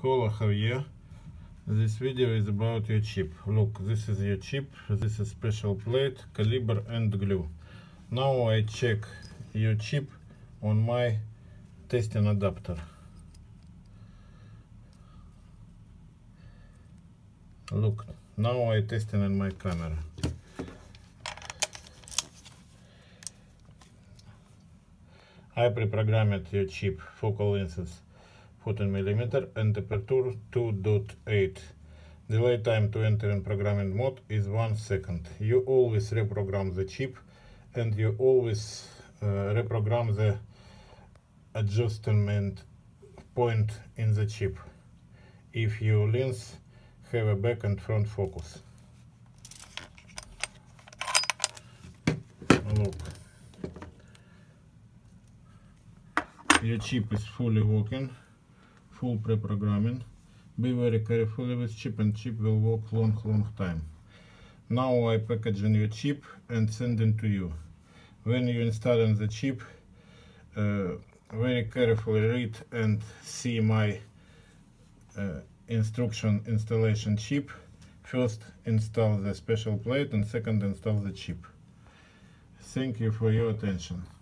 Hola Javier. This video is about your chip. Look, this is your chip. This is special plate, caliber and glue. Now I check your chip on my testing adapter. Look, now I testing in my camera. I pre-programmed your chip focal lenses 14mm and aperture 2.8. Delay time to enter in programming mode is 1 second. You always reprogram the chip and you always reprogram the adjustment point in the chip if your lens have a back and front focus. Look, your chip is fully working, full pre-programming. Be very careful with chip, and chip will work long time. Now I packaging your chip and sending to you. When you installing the chip, very carefully read and see my instruction installation chip. First install the special plate and second install the chip. Thank you for your attention.